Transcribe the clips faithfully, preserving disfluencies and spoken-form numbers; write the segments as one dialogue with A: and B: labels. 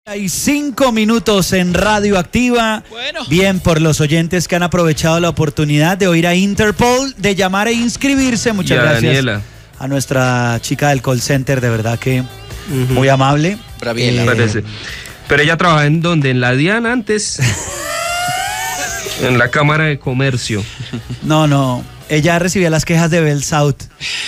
A: Hay cinco minutos en Radio Activa.
B: Bueno.
A: Bien por los oyentes que han aprovechado la oportunidad de oír a Interpol, de llamar e inscribirse. Muchas
C: a
A: gracias
C: Daniela.
A: a nuestra chica del call center, de verdad que uh-huh. muy amable.
B: Braviela.
C: Eh, parece. Pero ella trabaja en donde, en la DIAN antes, en la Cámara de Comercio.
A: No, no, ella recibía las quejas de Bell South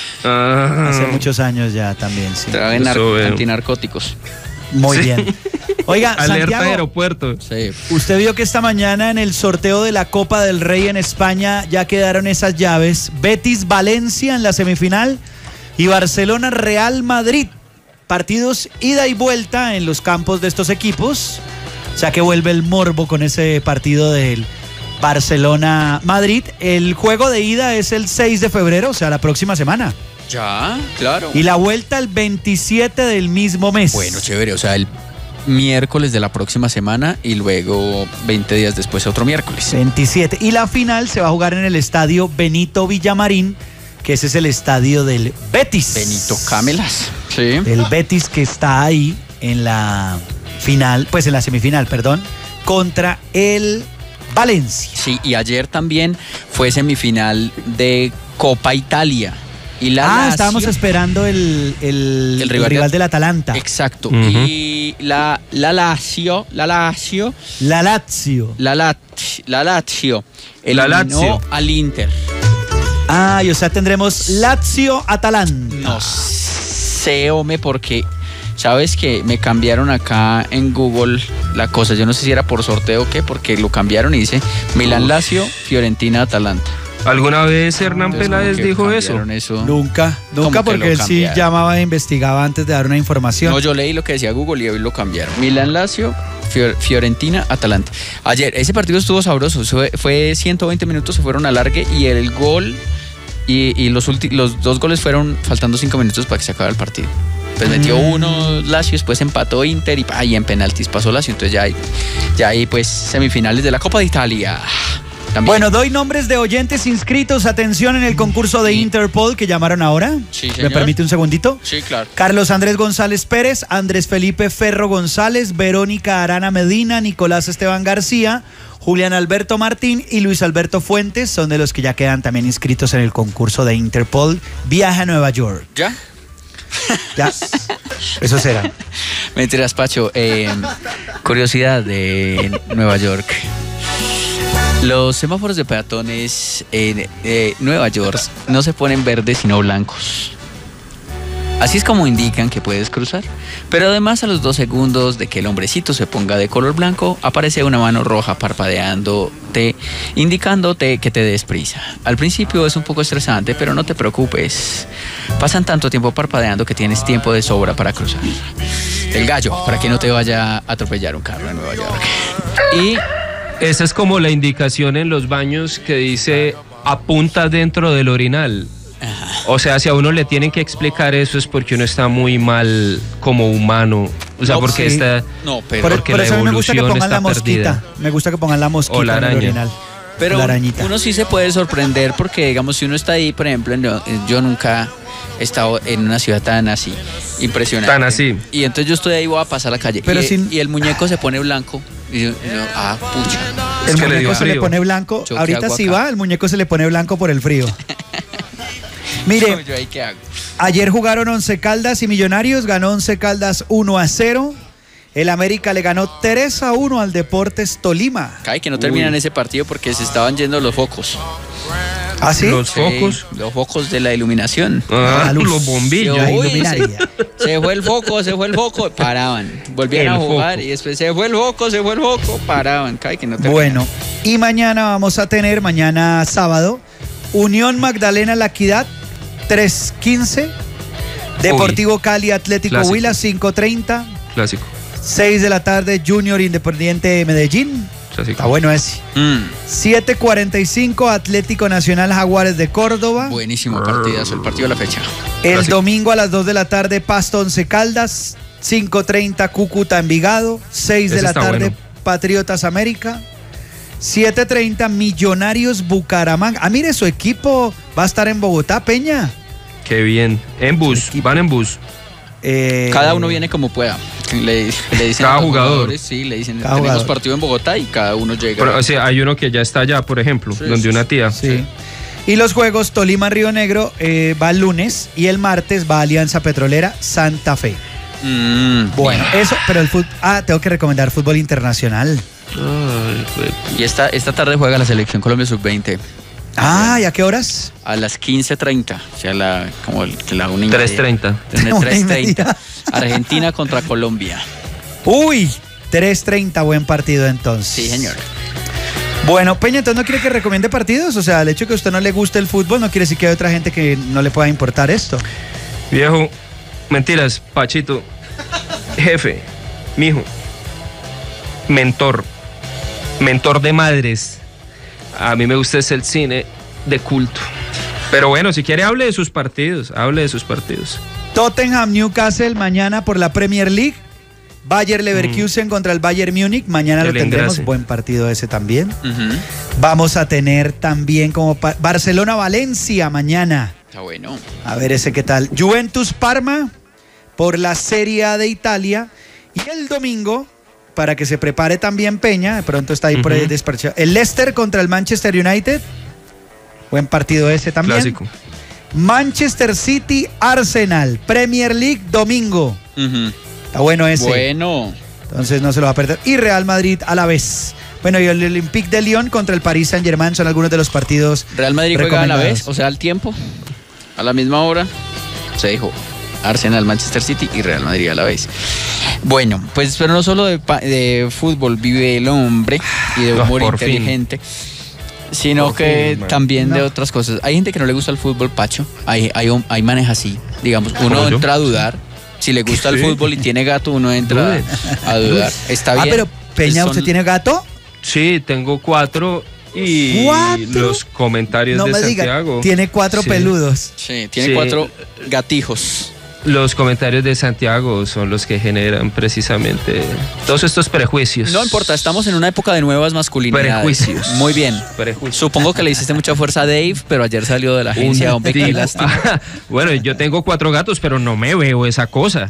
C: Ah.
A: hace muchos años ya también, sí.
B: Trabaja en nar- antinarcóticos.
A: Muy
C: Sí.
A: bien. Oiga,
C: Alerta
A: Santiago,
C: de aeropuerto.
B: Sí.
A: usted vio que esta mañana en el sorteo de la Copa del Rey en España ya quedaron esas llaves. Betis-Valencia en la semifinal y Barcelona-Real Madrid. Partidos ida y vuelta en los campos de estos equipos. O sea que vuelve el morbo con ese partido del Barcelona-Madrid. El juego de ida es el seis de febrero, o sea, la próxima semana.
B: Ya, claro.
A: Y la vuelta el veintisiete del mismo mes.
B: Bueno, chévere, o sea, el miércoles de la próxima semana y luego veinte días después otro miércoles.
A: veintisiete. Y la final se va a jugar en el estadio Benito Villamarín, que ese es el estadio del Betis.
B: Benito Camelas. Sí.
A: El Betis que está ahí en la final, pues en la semifinal, perdón, contra el Valencia.
B: Sí, y ayer también fue semifinal de Copa Italia. Y la
A: ah,
B: Lazio,
A: estábamos esperando el, el,
B: el rival,
A: el rival
B: de,
A: del Atalanta.
B: Exacto.
C: Uh-huh.
B: Y la, la Lazio, la Lazio,
A: La Lazio.
B: la Lazio, la Lazio
C: La
B: eliminó
C: Lazio.
B: al Inter.
A: Ah, y o sea, tendremos Lazio-Atalanta.
B: No sé, hombre, porque sabes que me cambiaron acá en Google la cosa. Yo no sé si era por sorteo o qué, porque lo cambiaron y dice Milán Lazio, Fiorentina Atalanta.
C: ¿Alguna vez Hernán
B: Entonces,
C: Peláez
B: como que
C: dijo eso?
B: cambiaron eso?
A: Nunca,
B: ¿Cómo
A: nunca,
B: que
A: porque
B: lo
A: él sí
B: cambiaron?
A: llamaba e investigaba antes de dar una información.
B: No, yo leí lo que decía Google y hoy lo cambiaron. Milán Lazio, Fior- Fiorentina Atalanta. Ayer, ese partido estuvo sabroso. Fue, fue ciento veinte minutos, se fueron a alargue y el gol y, y los, ulti- los dos goles fueron faltando cinco minutos para que se acabara el partido. Pues metió
A: Mm.
B: uno Lazio, después empató Inter y, pa, y en penaltis pasó Lazio. Entonces ya hay, ya hay pues semifinales de la Copa de Italia. También.
A: Bueno, doy nombres de oyentes inscritos. Atención en el concurso de Interpol que llamaron ahora.
B: Sí,
A: ¿Me
B: señor.
A: permite un segundito?
B: Sí, claro.
A: Carlos Andrés González Pérez, Andrés Felipe Ferro González, Verónica Arana Medina, Nicolás Esteban García, Julián Alberto Martín y Luis Alberto Fuentes son de los que ya quedan también inscritos en el concurso de Interpol. Viaje a Nueva York.
B: ¿Ya?
A: Ya, eso será.
B: Mentiras, Pacho. Eh, curiosidad de Nueva York. Los semáforos de peatones en eh, Nueva York no se ponen verdes sino blancos. Así es como indican que puedes cruzar. Pero además a los dos segundos de que el hombrecito se ponga de color blanco, aparece una mano roja parpadeándote, indicándote que te des prisa. Al principio es un poco estresante, pero no te preocupes. Pasan tanto tiempo parpadeando que tienes tiempo de sobra para cruzar. El gallo, para que no te vaya a atropellar un carro en Nueva York. Y...
C: Esa es como la indicación en los baños que dice apunta dentro del orinal.
B: Ajá.
C: O sea, si a uno le tienen que explicar eso es porque uno está muy mal como humano. O sea,
B: No,
C: porque
A: sí.
C: está...
B: No, pero...
A: Por,
C: porque
A: por
C: la
A: eso a mí me gusta que
C: evolución
A: pongan la
C: está
A: mosquita.
C: perdida.
A: Me gusta que pongan la mosquita
C: O la
A: en el
C: araña.
A: orinal.
B: Pero
A: La arañita.
B: uno sí se puede sorprender porque, digamos, si uno está ahí, por ejemplo, en- yo nunca he estado en una ciudad tan así, impresionante.
C: Tan así.
B: Y entonces yo estoy ahí, voy a pasar la calle.
A: Pero
B: y,
A: sin-
B: y el muñeco se pone blanco. Y yo, y yo, ah, pucha.
A: El
C: Es que le
A: muñeco
C: dio
A: se le
C: frío.
A: pone blanco.
B: Yo, ¿qué
A: Ahorita
B: hago
A: sí
B: acá?
A: va, el muñeco se le pone blanco por el frío. Mire,
B: Yo ahí, ¿qué hago?
A: ayer jugaron Once Caldas y Millonarios, ganó Once Caldas uno a cero. El América le ganó tres a uno al Deportes Tolima.
B: Cae que no terminan ese partido porque se estaban yendo los focos.
A: ¿Ah, sí?
C: Los
B: Sí,
C: focos.
B: los focos de la iluminación.
C: Ah,
A: La luz.
C: los bombillos.
A: La
B: Uy,
A: iluminaria.
B: Se fue el foco, se fue el foco, paraban. Volvían
C: El
B: a jugar
C: foco.
B: y después se fue el foco, se fue el foco, paraban. Cae que no terminan.
A: Bueno, y mañana vamos a tener, mañana sábado, Unión Magdalena La Equidad, tres quince. Deportivo Cali Atlético
C: Clásico.
A: Huila, cinco treinta.
C: Clásico.
A: seis de la tarde, Junior Independiente de Medellín.
C: Clásico.
A: Está bueno ese.
B: Mm,
A: siete cuarenta y cinco, Atlético Nacional Jaguares de Córdoba.
B: buenísimo partidazo, el partido de la fecha.
A: El
C: Clásico.
A: domingo a las dos de la tarde, Pasto Once Caldas. cinco treinta, Cúcuta Envigado. seis de
C: Ese
A: la
C: está
A: tarde,
C: bueno.
A: Patriotas América. siete treinta, Millonarios Bucaramanga. Ah, mire, su equipo va a estar en Bogotá, Peña.
C: Qué bien. En bus.
A: Equipo.
C: Van en bus.
A: Eh,
B: Cada uno viene como pueda. Le, le dicen
C: cada
B: a los
C: jugador.
B: jugadores, sí, le dicen,
A: Cada
B: tenemos
A: jugador.
B: partido en Bogotá y cada uno llega.
C: Pero, o sea, hay uno que ya está allá, por ejemplo,
B: Sí,
C: donde
B: sí,
C: una tía.
A: Sí. Y los juegos Tolima Río Negro eh, va el lunes y el martes va Alianza Petrolera Santa Fe.
B: Mm,
A: Bueno,
B: bien.
A: eso, pero el fútbol. Ah, tengo que recomendar fútbol internacional.
C: Ay, güey.
B: Y esta, esta tarde juega la selección Colombia sub veinte
A: Ah, ¿y a qué horas?
B: a las quince treinta, o sea, la, como el- la una y media.
C: tres treinta.
B: Tiene
A: Una y
B: tres treinta.
A: media.
B: Argentina contra Colombia.
A: Uy, tres treinta, buen partido entonces.
B: Sí, señor.
A: Bueno, Peña, entonces no quiere que recomiende partidos. O sea, el hecho de que a usted no le guste el fútbol no quiere decir que hay otra gente que no le pueda importar esto.
C: Viejo, mentiras, Pachito, jefe, mijo, mentor, mentor de madres. A mí me gusta es el cine de culto. Pero bueno, si quiere hable de sus partidos, hable de sus partidos.
A: Tottenham Newcastle mañana por la Premier League. Bayer Leverkusen contra el Bayern Múnich. Mañana
C: El
A: lo tendremos.
C: engrase.
A: Buen partido ese también.
B: Ujú.
A: Vamos a tener también como pa- Barcelona-Valencia mañana.
B: Está bueno.
A: A ver ese qué tal. Juventus-Parma por la Serie A de Italia. Y el domingo, para que se prepare también Peña, de pronto está ahí por ahí
C: Ujú.
A: desparchado. El Leicester contra el Manchester United. Buen partido ese también.
C: Clásico.
A: Manchester City-Arsenal. Premier League domingo.
B: Ujú.
A: Está bueno ese.
B: Bueno.
A: Entonces no se lo va a perder. Y Real Madrid a la vez. Bueno, y el Olympique de Lyon contra el Paris Saint-Germain son algunos de los partidos.
B: Real Madrid juega a la
A: recomendados.
B: vez, o sea, al tiempo, a la misma hora. Se dijo Arsenal, Manchester City y Real Madrid a la vez. Bueno, pues pero no solo de, pa- de fútbol vive el hombre y de
C: Ah,
B: humor
C: por fin.
B: inteligente, sino
C: Por
B: que
C: fin, man.
B: también de
A: No.
B: otras cosas. Hay gente que no le gusta el fútbol, Pacho. Hay, hay, hom- hay manes así. Digamos, uno
C: ¿Como yo?
B: entra a dudar. Si le gusta el
C: Sí.
B: fútbol y tiene gato, uno entra
C: Dude.
B: a dudar. Está bien.
A: Ah, pero Peña,
B: Son-
A: ¿usted tiene gato?
C: Sí, tengo cuatro y
A: ¿Cuatro?
C: los comentarios
A: No
C: de
A: me diga.
C: Santiago.
A: Tiene cuatro
C: Sí.
A: peludos.
B: Sí, tiene
C: Sí.
B: cuatro gatijos.
C: Los comentarios de Santiago son los que generan precisamente todos estos prejuicios.
B: No importa, estamos en una época de nuevas masculinidades.
C: Prejuicios.
B: Muy bien.
C: Prejuicios.
B: Supongo que le hiciste mucha fuerza a Dave, pero ayer salió de la agencia.
C: Un
B: Hombre, qué
C: tipo-
B: lástima.
C: Ah, bueno, yo tengo cuatro gatos, pero no me veo esa cosa.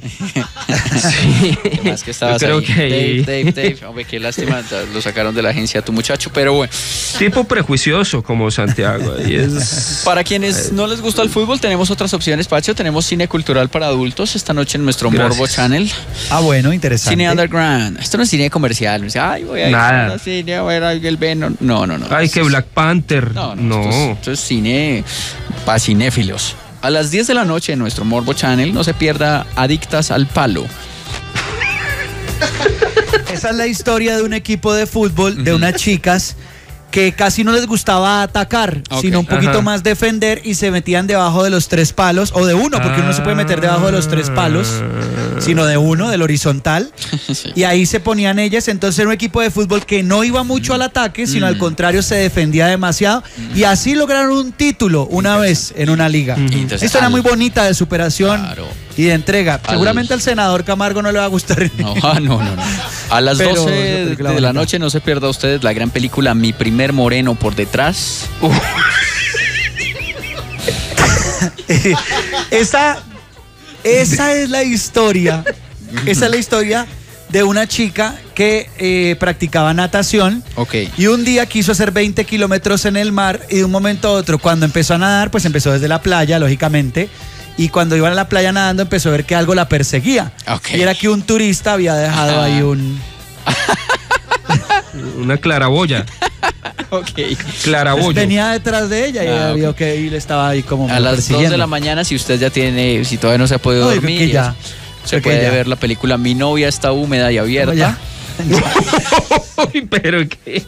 C: Sí.
B: Más que estabas
C: Yo creo
B: ahí.
C: que
B: Dave,
C: ahí-
B: Dave, Dave. Hombre, qué lástima. Lo sacaron de la agencia a tu muchacho, pero bueno.
C: Tipo prejuicioso como Santiago. Ahí es...
B: Para quienes no les gusta el fútbol, tenemos otras opciones, Pacho. Tenemos cine cultural para adultos esta noche en nuestro
C: Gracias.
B: Morbo Channel.
A: Ah, bueno, interesante.
B: Cine underground. Esto no es cine comercial. No es, ay, voy a ir
C: Nada.
B: al cine a ver el Venom. No, no, no.
C: Ay,
B: Esto
C: que
B: es-
C: Black Panther.
B: No,
C: No.
B: no, Esto, es, esto es cine para cinéfilos. A las diez de la noche en nuestro Morbo Channel, no se pierda Adictas al Palo.
A: Esa es la historia de un equipo de fútbol, de unas chicas que casi no les gustaba atacar,
B: Ok.
A: sino un poquito
C: Ajá.
A: más defender y se metían debajo de los tres palos, o de uno, porque uno no se puede meter debajo de los tres palos, sino de uno, del horizontal.
B: Sí.
A: Y ahí se ponían ellas, entonces era un equipo de fútbol que no iba mucho al ataque, sino
B: Mm.
A: al contrario se defendía demasiado. Y así lograron un título una vez en una liga.
B: Entonces,
A: Historia
B: al-
A: muy bonita de superación
B: Claro.
A: y de entrega.
B: Al-
A: Seguramente al senador Camargo no le va a gustar.
B: No, ah, no, no, no. A las
A: Pero es una
B: doce
A: película
B: de la
A: bonita.
B: noche no se pierda usted la gran película Mi primer moreno por detrás.
A: esa, esa es la historia. Esa es la historia de una chica que eh, practicaba natación.
B: Ok.
A: Y un día quiso hacer veinte kilómetros en el mar y de un momento a otro, cuando empezó a nadar, pues empezó desde la playa, lógicamente. Y cuando iba a la playa nadando, empezó a ver que algo la perseguía.
B: Ok.
A: Y era que un turista había dejado
B: Ajá.
A: ahí un...
C: Una claraboya.
B: Ok.
C: Claraboyo.
A: Venía detrás de ella y
B: Ah,
A: ella
B: ok.
A: vio que él estaba ahí como
B: A las dos
A: persiguiendo.
B: de la mañana, si usted ya tiene, si todavía no se ha podido
A: No, yo
B: dormir,
A: creo que ya.
B: se
A: Creo que
B: puede
A: ya.
B: ver la película Mi novia está húmeda y abierta.
A: Ya.
C: Uy, pero qué.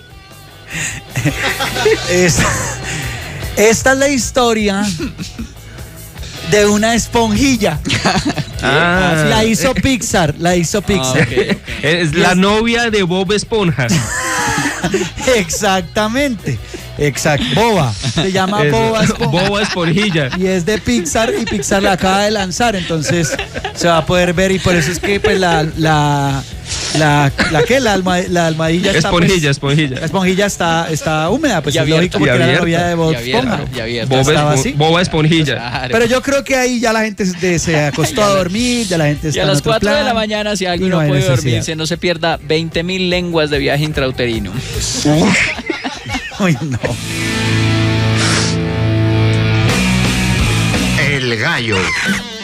A: Esta, esta es la historia de una esponjilla.
C: Ah,
A: La hizo Pixar, la hizo
B: Ah,
A: Pixar.
B: ok, ok.
C: es la novia de Bob Esponja.
A: Exactamente. Exacto. Boba. Se llama
C: Eso.
A: Boba Esponja.
C: Boba Esponjilla.
A: Y es de Pixar y Pixar la acaba de lanzar, entonces se va a poder ver y por eso es que pues la, la, La, ¿La qué? La, alma, la almohadilla está...
C: Esponjilla,
A: pues,
C: esponjilla.
A: La esponjilla está, está húmeda, pues
B: Y
A: es
B: abierta.
A: lógico porque
C: Y
A: era la
C: abierta.
A: novia de Bob
B: Y abierta,
A: Esponja.
B: y abierta.
C: Boba,
A: estaba
C: espo-
A: así.
C: boba esponjilla.
B: Claro.
A: Pero yo creo que ahí ya la gente se, se acostó a dormir, ya la gente
B: Y
A: está
B: a
A: en
B: las
A: otro
B: cuatro de
A: plan.
B: la mañana, si
A: y
B: alguien no
A: hay
B: puede
A: necesidad.
B: dormirse, no se pierda veinte mil lenguas de viaje intrauterino.
A: Uy, no.
D: El Gallo.